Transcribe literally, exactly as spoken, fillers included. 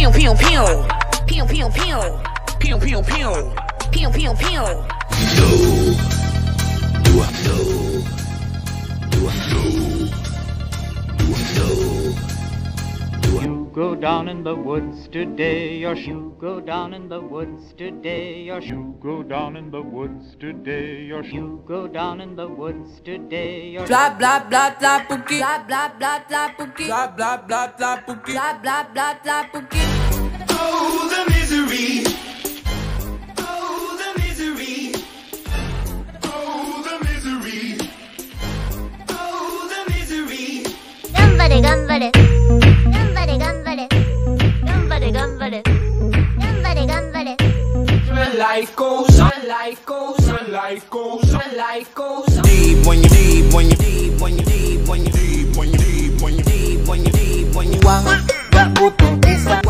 Pew pew pew. Pew pew pew. Pew pew pew. Pew pew pew. No. Do I know? Do I know? Do I know? You go down in the woods today, or you go down in the woods today, or you go down in the woods today, or you go down in the woods today, or blah blah blah blah pookie, blah blah blah blah pookie, blah blah blah blah pookie, blah blah blah blah pookie. Oh, the misery. Oh, the misery. Oh, the misery. Oh, the misery. Gambare, gambare. Gambare, gambare. Gambare, gambare. Gambare, gambare. My life goes on, life goes on, life goes on, life goes on. Deep when you deep when you deep when you deep when you deep when you deep when you deep when you deep when you Wang, wang buto esa.